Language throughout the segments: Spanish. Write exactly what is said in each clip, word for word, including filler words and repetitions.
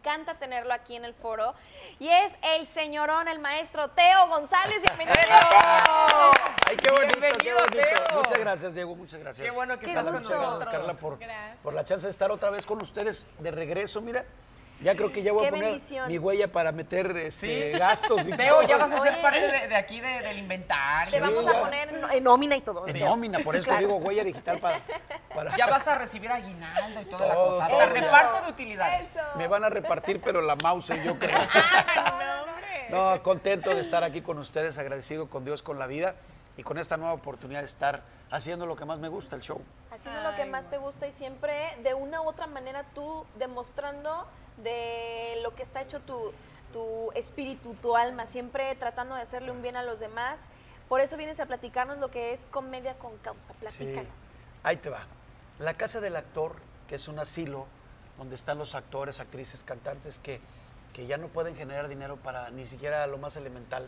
encanta tenerlo aquí en el foro. Y es el señorón, el maestro Teo González. Bienvenido. ¡Ay, qué bonito, Bienvenido, qué bonito! Teo. Muchas gracias, Diego, muchas gracias. Qué bueno que Qué estás con gusto. Muchas gracias, nosotros. Carla, por, Gracias. por la chance de estar otra vez con ustedes de regreso. Mira, ya creo que ya voy Qué a poner bendición. mi huella para meter este, Sí. gastos y Teo, todo. ya vas a ser Oye. parte de, de aquí de- del inventario. Te vamos a ya. poner en- en nómina y todo. En Sí. nómina, por Sí, eso claro. digo huella digital para... para- Ya vas a recibir aguinaldo y toda la Todo, cosa. Hasta todo. reparto de utilidades. Eso. Me van a repartir, pero la mouse, yo creo. No, contento de estar aquí con ustedes, agradecido con Dios, con la vida y con esta nueva oportunidad de estar haciendo lo que más me gusta, el show. Haciendo lo que más te gusta y siempre de una u otra manera tú demostrando de lo que está hecho tu, tu espíritu, tu alma, siempre tratando de hacerle un bien a los demás. Por eso vienes a platicarnos lo que es Comedia con Causa. Platícanos. Sí. Ahí te va. La Casa del Actor, que es un asilo donde están los actores, actrices, cantantes que, que ya no pueden generar dinero para ni siquiera lo más elemental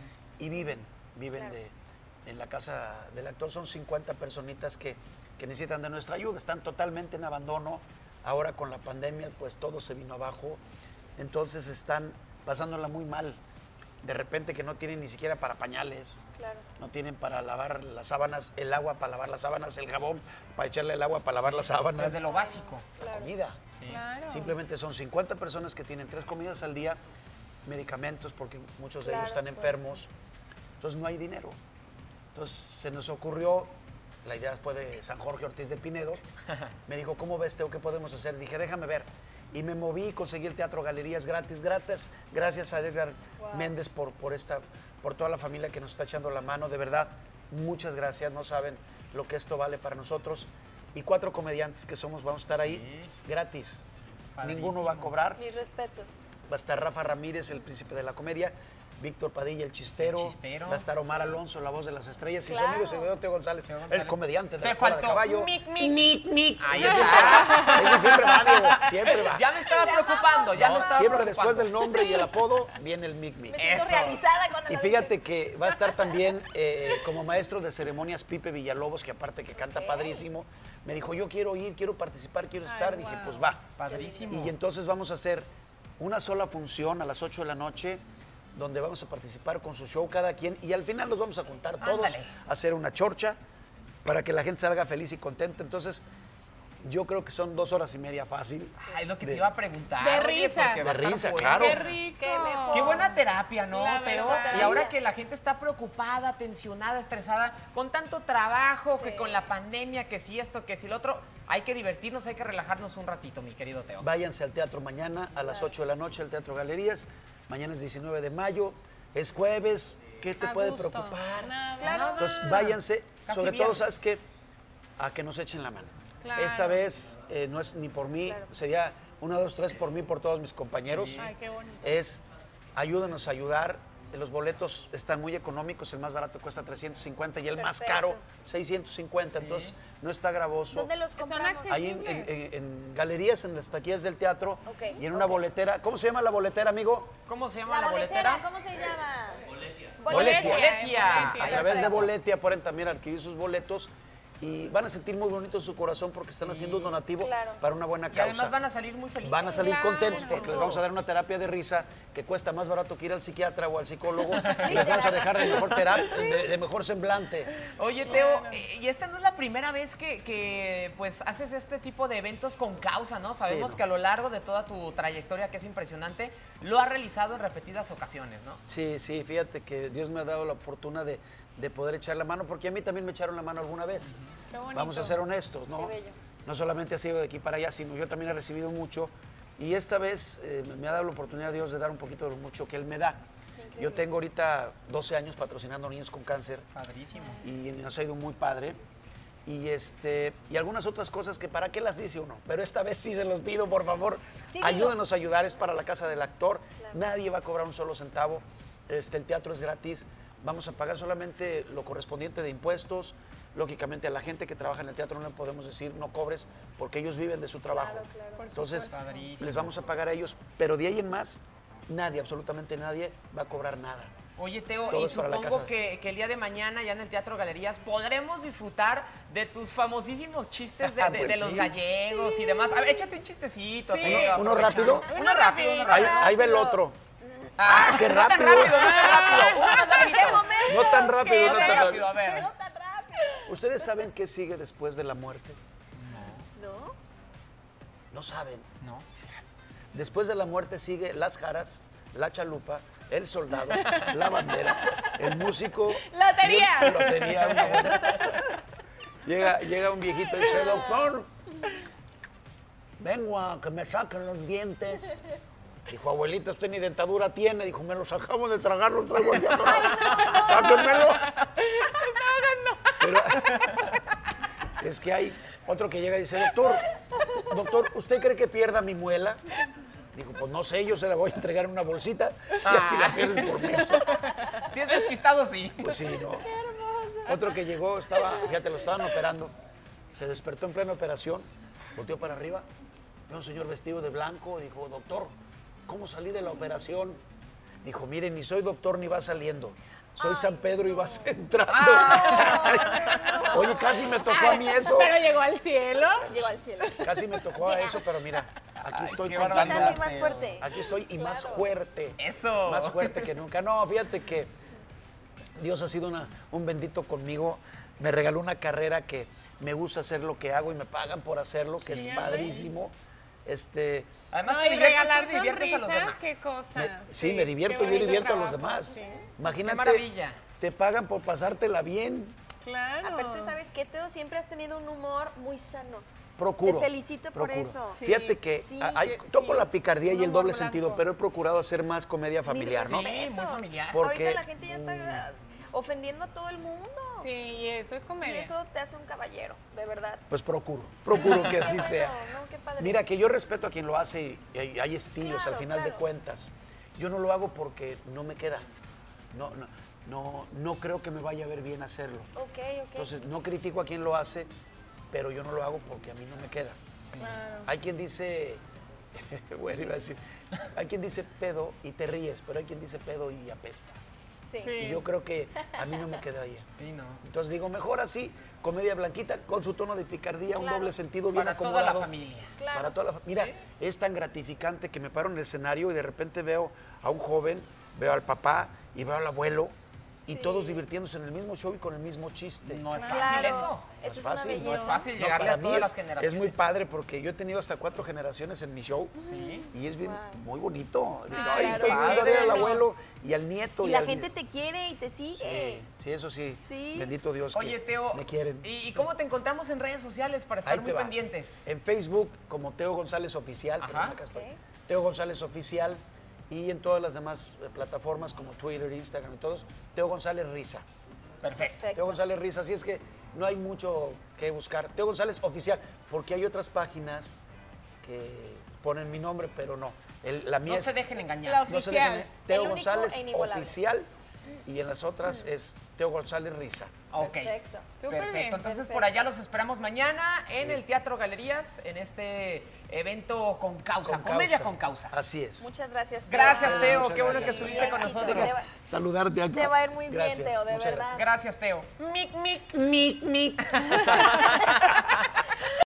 y viven, viven Claro. de en la Casa del Actor. Son cincuenta personitas que, que necesitan de nuestra ayuda, están totalmente en abandono. Ahora con la pandemia, pues todo se vino abajo, entonces están pasándola muy mal. De repente que no tienen ni siquiera para pañales, Claro. no tienen para lavar las sábanas, el agua para lavar las sábanas, el jabón para echarle el agua para lavar las sábanas, Desde lo básico. la comida. Claro. Simplemente son cincuenta personas que tienen tres comidas al día, medicamentos, porque muchos de Claro, ellos están pues. enfermos, entonces no hay dinero. Entonces se nos ocurrió, la idea fue de San Jorge Ortiz de Pinedo, me dijo, ¿cómo ves, Teo? ¿Qué podemos hacer? Dije, déjame ver. Y me moví y conseguí el Teatro Galerías gratis, gratis, gracias a Edgar Wow. Méndez por, por, esta, por toda la familia que nos está echando la mano, de verdad, muchas gracias, no saben lo que esto vale para nosotros. Y cuatro comediantes que somos, vamos a estar ahí gratis, Padrísimo. ninguno va a cobrar. Mis respetos. Va a estar Rafa Ramírez, el príncipe de la comedia, Víctor Padilla, el chistero, El chistero. va a estar Omar Alonso, la voz de las estrellas, y Claro. su amigo servidor Teo González, Teo González. el comediante de Te la cola de faltó caballo. mic, mic. Mic, mic. Ahí Ese está. siempre va, ese siempre va, Diego, siempre va. Ya me estaba preocupando, ya No, me estaba siempre preocupando. después del nombre y el apodo viene el mic, mic. Me siento Eso. realizada cuando Y lo fíjate que va a estar también eh, como maestro de ceremonias Pipe Villalobos, que aparte que canta padrísimo, me dijo, yo quiero ir, quiero participar, quiero estar. Dije, wow. pues va. Padrísimo. Y entonces vamos a hacer una sola función a las ocho de la noche, donde vamos a participar con su show cada quien, y al final nos vamos a juntar todos Ándale. a hacer una chorcha para que la gente salga feliz y contenta. Entonces, yo creo que son dos horas y media fácil. Ah, es lo que de- te iba a preguntar. De oye, risas. porque va a De estar risa, bueno. claro. ¡Qué rico! Qué mejor. Qué buena terapia, ¿no, La Teo? verdad. Y ahora que la gente está preocupada, tensionada, estresada, con tanto trabajo, que con la pandemia, que si esto, que si lo otro, hay que divertirnos, hay que relajarnos un ratito, mi querido Teo. Váyanse al teatro mañana a las ocho de la noche, al Teatro Galerías. Mañana es diecinueve de mayo, es jueves. ¿Qué te A puede gusto. preocupar? Nada. Claro. Entonces, váyanse, Casi sobre todo, viernes. ¿sabes qué? A que nos echen la mano. Claro. Esta vez eh, no es ni por mí, Claro. sería una, dos, tres por mí, por todos mis compañeros. Ay, qué bonito. Es ayúdanos a ayudar. Los boletos están muy económicos, el más barato cuesta trescientos cincuenta y el más Perfecto. caro seiscientos cincuenta, entonces no está gravoso. ¿Dónde los Son compramos? accesibles. Ahí en, en- en- en galerías, en las taquillas del teatro Ok, y en una ok. boletera. ¿Cómo se llama la boletera, amigo? ¿Cómo se llama La la, boletera, boletera? ¿cómo se llama? Boletia. Boletia. A través de Boletia pueden también adquirir sus boletos y van a sentir muy bonito en su corazón porque están haciendo un donativo Claro. para una buena Y causa. además van a salir muy felices. Van a salir Claro. contentos porque les vamos a dar una terapia de risa que cuesta más barato que ir al psiquiatra o al psicólogo y les vamos a dejar de mejor terapia, de, de mejor semblante. Oye, Teo, eh, y esta no es la primera vez que, que, pues haces este tipo de eventos con causa, ¿no? Sabemos Sí, ¿no? que a lo largo de toda tu trayectoria, que es impresionante, lo has realizado en repetidas ocasiones, ¿no? Sí, sí, fíjate que Dios me ha dado la fortuna de, de poder echar la mano, porque a mí también me echaron la mano alguna vez. Qué bonito. Vamos a ser honestos, ¿no? Qué bello. No solamente ha sido de aquí para allá, sino yo también he recibido mucho. Y esta vez eh, me ha dado la oportunidad Dios de dar un poquito de lo mucho que Él me da. Yo tengo ahorita doce años patrocinando a niños con cáncer Padrísimo. y nos ha ido muy padre. Y, este, y algunas otras cosas que para qué las dice uno, pero esta vez sí se los pido, por favor, Sí, digo. ayúdenos a ayudar, es para la Casa del Actor, nadie va a cobrar un solo centavo, este, el teatro es gratis, vamos a pagar solamente lo correspondiente de impuestos, lógicamente a la gente que trabaja en el teatro no le podemos decir no cobres porque ellos viven de su trabajo, Claro, claro. Por entonces Padrísimo. les vamos a pagar a ellos, pero de ahí en más nadie, absolutamente nadie va a cobrar nada. Oye, Teo, Todo y es para la supongo casa. que, que el día de mañana ya en el Teatro Galerías podremos disfrutar de tus famosísimos chistes de, de- Pues de los sí. gallegos y demás. A ver, échate un chistecito, Sí. Teo. ¿Uno aprovechando. rápido? Uno rápido, uno Ahí, rápido. ahí va el otro. Ah, qué no tan rápido. rápido, no tan rápido. Uno más larguito. No tan rápido, No no tan tan rápido, rápido. a ver. No tan rápido. ¿Ustedes saben qué sigue después de la muerte? ¿No? No saben. No. Después de la muerte sigue las jaras, la chalupa, el soldado, la bandera, el músico. Lotería. y el- Lotería, una buena. Llega, llega un viejito y dice, doctor, vengo a que me saquen los dientes. Dijo, abuelita, usted ni dentadura tiene. Dijo, me los acabo de tragar, los traigo aquí atrás. ¡Sáquenmelos! Pero, es que hay otro que llega y dice, doctor, doctor, ¿usted cree que pierda mi muela? Dijo, pues no sé, yo se la voy a entregar en una bolsita y así la pierdes por menso. Si es despistado, sí. Pues sí, ¿no? Otro que llegó, estaba, fíjate, lo estaban operando, se despertó en plena operación, volteó para arriba, vio a un señor vestido de blanco, dijo, doctor, ¿cómo salí de la operación? Dijo, mire, ni soy doctor ni va saliendo, soy San Pedro y vas entrando. Oye, casi me tocó a mí eso, Pero llegó al cielo. Llegó al cielo. casi me tocó a eso, pero mira, aquí estoy qué contando. barbaridad. Estás más fuerte. Aquí estoy y más Claro. fuerte. Eso. Más fuerte que nunca. No, fíjate que Dios ha sido una- un bendito conmigo. Me regaló una carrera que me gusta hacer lo que hago y me pagan por hacerlo, que Sí, es ya padrísimo. Este, Además, No, te y diviertes, regalar tú y diviertes a los sonrisas, demás. qué cosas. me- sí, me divierto, qué yo bonito divierto a los trabajo, demás. sí. Imagínate, Qué maravilla. te pagan por pasártela bien. Claro. Aparte, ¿sabes qué, Teo? Siempre has tenido un humor muy sano. Procuro. Te felicito por procuro. eso. Sí, Fíjate que sí, a- hay- sí. toco la picardía y Un el doble humor sentido, blanco. pero he procurado hacer más comedia familiar, ¿no? Sí, muy familiar. Porque- Ahorita la gente ya está ofendiendo a todo el mundo. Sí, y eso es Y comedia. eso te hace un caballero, de verdad. Pues procuro, procuro que así sea. No, qué padre. Mira, que yo respeto a quien lo hace y hay, hay estilos Claro, al final de claro. cuentas. Yo no lo hago porque no me queda. No, no, no, no creo que me vaya a ver bien hacerlo. Ok, ok. Entonces, no critico a quien lo hace, pero yo no lo hago porque a mí no me queda. Claro. Hay quien dice, bueno, iba a decir, hay quien dice pedo y te ríes, pero hay quien dice pedo y apesta. sí. Sí. Y yo creo que a mí no me quedaría. Sí, no. Entonces digo, mejor así, comedia blanquita, con su tono de picardía, un Claro. doble sentido bien Para toda acomodado. la familia. Claro. Para toda la fa- Mira, es tan gratificante que me paro en el escenario y de repente veo a un joven, veo al papá y veo al abuelo y Sí. todos divirtiéndose en el mismo show y con el mismo chiste. No es Claro. fácil eso. Eso es, es una fácil, no es belleza. fácil No, llegarle para a mí todas es, las generaciones. es muy padre porque yo he tenido hasta cuatro generaciones en mi show Sí. y es bien, Wow. muy bonito. Dices, Ah, "Ay, claro. estoy viendo Padre, al ¿no? abuelo y al nieto. Y la al gente nie- te quiere y te sigue. Sí, sí, eso sí. Sí. Bendito Dios Oye, que Teo, me quieren. ¿y, y cómo te encontramos en redes sociales para estar Ahí te muy va. pendientes? En Facebook como Teo González Oficial, Ajá. perdón, acá estoy. Ok. Teo González Oficial y en todas las demás eh, plataformas como Twitter, Instagram y todos, Teo González Risa. Perfecto. Perfecto. Teo González Risa, así es que no hay mucho que buscar. Teo González Oficial, porque hay otras páginas que ponen mi nombre, pero no. El- la mía No es, se dejen engañar. La no se oficial. dejen, Teo El único González e inigualable. Oficial y en las otras es Teo González Risa. Ok. Perfecto. Súper Perfecto. bien. Entonces Perfecto. por allá los esperamos mañana en el Teatro Galerías, en este evento con causa, Con comedia causa. con causa. Así es. Muchas gracias, Teo. Gracias, Ah, Teo. muchas Qué bueno gracias. que estuviste con Éxito. nosotros. Te va- Saludarte acá. Te va a ir muy bien, Gracias, Teo, de muchas verdad. gracias. Gracias, Teo. Mic, mic.